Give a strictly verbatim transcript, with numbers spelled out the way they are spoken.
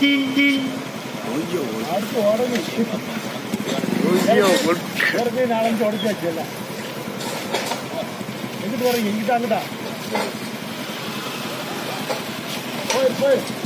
அடுத்து உடனே உடனே நாலஞ்சு உடச்சாச்சு எல்லாம். எங்கிட்டு வரீங்க? இங்கிட்ட அங்கிட்டா போய் போய்